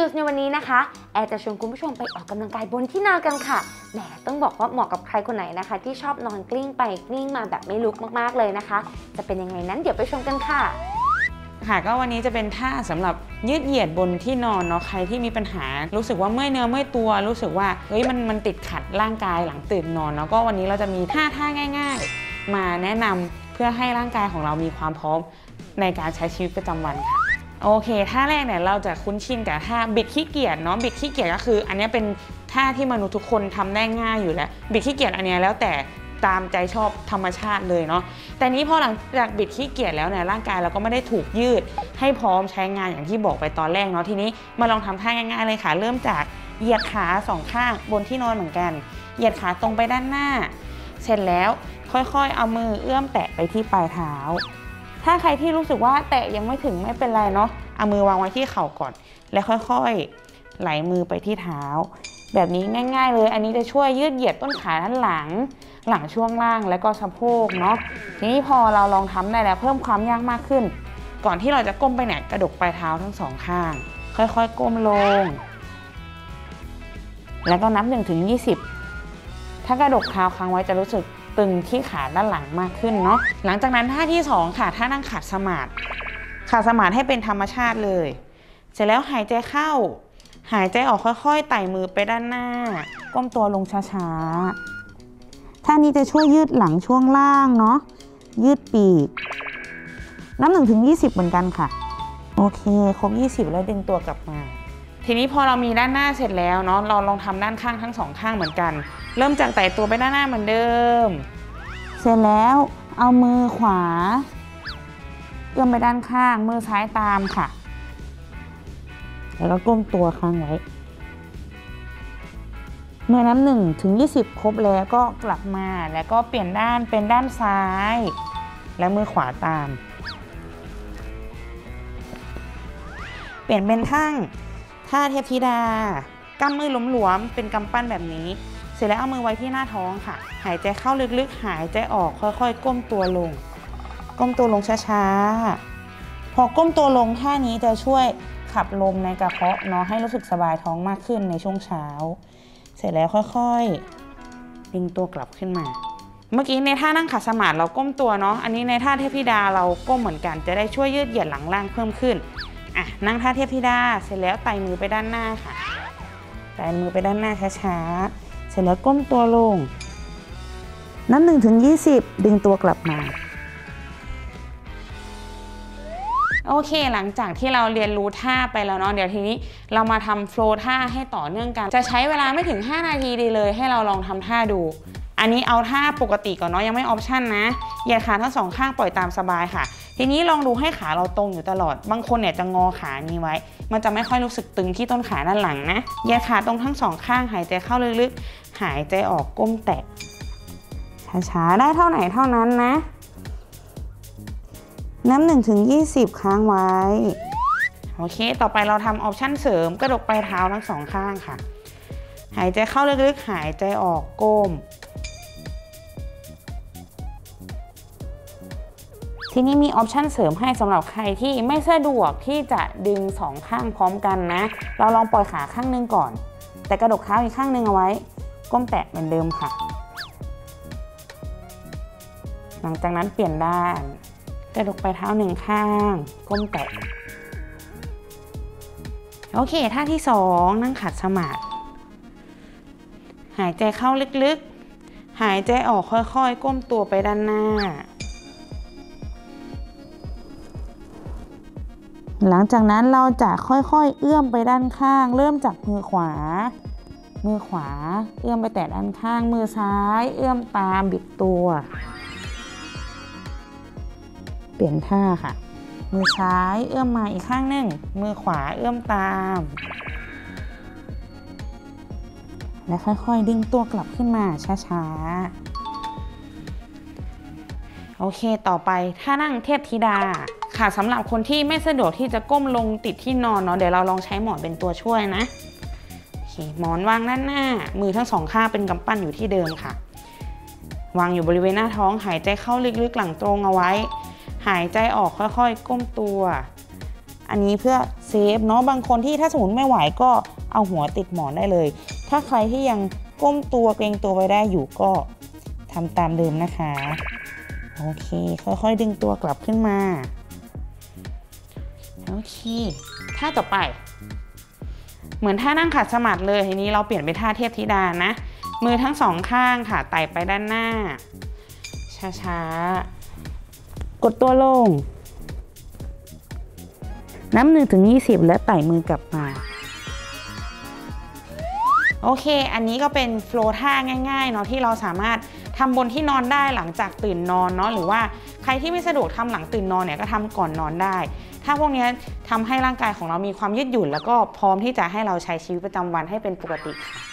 News ในวันนี้นะคะแอร์จะชวนคุณผู้ชมไปออกกำลังกายบนที่นอนกันค่ะแหมต้องบอกว่าเหมาะกับใครคนไหนนะคะที่ชอบนอนกลิ้งไปกลิ้งมาแบบไม่ลุกมากๆเลยนะคะจะเป็นยังไงนั้นเดี๋ยวไปชมกันค่ะก็วันนี้จะเป็นท่าสำหรับยืดเหยียดบนที่นอนเนาะใครที่มีปัญหารู้สึกว่าเมื่อยเนื้อเมื่อยตัวรู้สึกว่ามันติดขัดร่างกายหลังตื่นนอนแล้วก็วันนี้เราจะมีท่าง่ายๆมาแนะนำเพื่อให้ร่างกายของเรามีความพร้อมในการใช้ชีวิตประจำวันค่ะโอเคท่าแรกเนี่ยเราจะคุ้นชินกับท่าบิดขี้เกียจเนาะบิดขี้เกียจก็คืออันนี้เป็นท่าที่มนุษย์ทุกคนทำได้ง่ายอยู่แล้วบิดขี้เกียจอันนี้แล้วแต่ตามใจชอบธรรมชาติเลยเนาะแต่นี้พอหลังจากบิดขี้เกียจแล้วเนี่ยร่างกายเราก็ไม่ได้ถูกยืดให้พร้อมใช้งานอย่างที่บอกไปตอนแรกเนาะทีนี้มาลองทำท่าง่ายๆเลยค่ะเริ่มจากเหยียดขาสองข้างบนที่นอนเหมือนกันเหยียดขาตรงไปด้านหน้าเสร็จแล้วค่อยๆเอามือเอื้อมแตะไปที่ปลายเท้าถ้าใครที่รู้สึกว่าแตะยังไม่ถึงไม่เป็นไรเนาะเอามือวางไว้ที่เข่าก่อนแล้วค่อยๆไหลมือไปที่เท้าแบบนี้ง่ายๆเลยอันนี้จะช่วยยืดเหยียดต้นขาด้านหลังช่วงล่างและก็สะโพกเนาะทีนี้พอเราลองทำได้แล้วเพิ่มความยากมากขึ้นก่อนที่เราจะก้มไปเนี่ยกระดกปลายเท้าทั้งสองข้างค่อยๆก้มลงแล้วก็นับ1 ถึง 20ถ้ากระดกเท้าค้างไว้จะรู้สึกตึงที่ขาด้านหลังมากขึ้นเนาะหลังจากนั้นท่าที่2ค่ะท่านั่งขัดสมาธิให้เป็นธรรมชาติเลยเสร็จแล้วหายใจเข้าหายใจออกค่อยๆไต่มือไปด้านหน้าก้มตัวลงช้าๆท่านี้จะช่วยยืดหลังช่วงล่างเนาะยืดปีกนับ1 ถึง 20เหมือนกันค่ะโอเคครบ20แล้วดึงตัวกลับมาทีนี้พอเรามีด้านหน้าเสร็จแล้วเนาะเราลองทำด้านข้างทั้งสองข้างเหมือนกันเริ่มจากไต่ตัวไปด้านหน้าเหมือนเดิมเสร็จแล้วเอามือขวาเอื้อมไปด้านข้างมือซ้ายตามค่ะแล้วก็ก้มตัวค้างไว้เมื่อนับ1 ถึง 20ครบแล้วก็กลับมาแล้วก็เปลี่ยนด้านเป็นด้านซ้ายและมือขวาตามเปลี่ยนเป็นท่าเทพธิดากำมือหลวมๆเป็นกำปั้นแบบนี้เสร็จแล้วเอามือไว้ที่หน้าท้องค่ะหายใจเข้าลึกๆหายใจออกค่อยๆก้มตัวลงช้าๆพอก้มตัวลงท่านี้จะช่วยขับลมในกระเพาะเนาะให้รู้สึกสบายท้องมากขึ้นในช่วงเช้าเสร็จแล้วค่อยๆดึงตัวกลับขึ้นมาเมื่อกี้ในท่านั่งขัดสมาธิเราก้มตัวเนาะอันนี้ในท่าเทพธิดาเราก้มเหมือนกันจะได้ช่วยยืดเหยียดหลังล่างเพิ่มขึ้นนั่งท่าเทพธิดาเสร็จแล้วไต่มือไปด้านหน้าค่ะไต่มือไปด้านหน้าช้าๆเสร็จแล้วก้มตัวลงนับ1 ถึง 20ดึงตัวกลับมาโอเคหลังจากที่เราเรียนรู้ท่าไปแล้วเนาะเดี๋ยวทีนี้เรามาทำโฟลว์ท่าให้ต่อเนื่องกันจะใช้เวลาไม่ถึง5 นาทีดีเลยให้เราลองทำท่าดูอันนี้เอาท่าปกติก่อนเนาะยังไม่ออปชั่นนะเหยียดขาทั้งสองข้างปล่อยตามสบายค่ะทีนี้ลองดูให้ขาเราตรงอยู่ตลอดบางคนเนี่ยจะงอขานี้ไว้มันจะไม่ค่อยรู้สึกตึงที่ต้นขาด้านหลังนะเหยียดขาตรงทั้งสองข้างหายใจเข้าลึกๆหายใจออกก้มแตะช้าๆได้เท่าไหนเท่านั้นนะนับ1 ถึง 20ค้างไว้โอเคต่อไปเราทำออปชั่นเสริมกระดกปลายเท้าทั้งสองข้างค่ะหายใจเข้าลึกๆหายใจออกก้มทีนี้มีออปชั่นเสริมให้สำหรับใครที่ไม่สะดวกที่จะดึงสองข้างพร้อมกันนะเราลองปล่อยขาข้างนึงก่อนแต่กระดกเท้าอีกข้างนึงเอาไว้ก้มแตะเหมือนเดิมค่ะหลังจากนั้นเปลี่ยนด้านกระดกปลายเท้า1 ข้างก้มแตะโอเคท่าที่2นั่งขัดสมาธิหายใจเข้าลึกๆหายใจออกค่อยๆก้มตัวไปด้านหน้าหลังจากนั้นเราจะค่อยๆเอื้อมไปด้านข้างเริ่มจากมือขวาเอื้อมไปแตะด้านข้างมือซ้ายเอื้อมตามบิดตัวเปลี่ยนท่าค่ะมือซ้ายเอื้อมมาอีกข้างหนึ่งมือขวาเอื้อมตามและค่อยๆดึงตัวกลับขึ้นมาช้าๆโอเคต่อไปท่านั่งเทพธิดาค่ะสำหรับคนที่ไม่สะดวกที่จะก้มลงติดที่นอนเนาะเดี๋ยวเราลองใช้หมอนเป็นตัวช่วยนะโอเคหมอนวางด้านหน้ามือทั้งสองข้างเป็นกำปั้นอยู่ที่เดิมค่ะวางอยู่บริเวณหน้าท้องหายใจเข้าลึกๆหลังตรงเอาไว้หายใจออกค่อยๆก้มตัวอันนี้เพื่อเซฟเนาะบางคนที่ถ้าสมมติไม่ไหวก็เอาหัวติดหมอนได้เลยถ้าใครที่ยังก้มตัวเกรงตัวไว้ได้อยู่ก็ทำตามเดิมนะคะโอเคค่อยๆดึงตัวกลับขึ้นมาโอเคท่าต่อไปเหมือนท่านั่งขัดสมาธิเลยทีนี้เราเปลี่ยนเป็นท่าเทพธิดานะมือทั้งสองข้างค่ะไต่ไปด้านหน้าช้าๆกดตัวลงนับ1 ถึง 20และไต่มือกลับมาโอเคอันนี้ก็เป็นโฟล์ท่าง่ายๆเนาะที่เราสามารถทำบนที่นอนได้หลังจากตื่นนอนเนาะหรือว่าใครที่ไม่สะดวกทำหลังตื่นนอนเนี่ยก็ทำก่อนนอนได้ถ้าพวกนี้ทำให้ร่างกายของเรามีความยืดหยุ่นแล้วก็พร้อมที่จะให้เราใช้ชีวิตประจำวันให้เป็นปกติค่ะ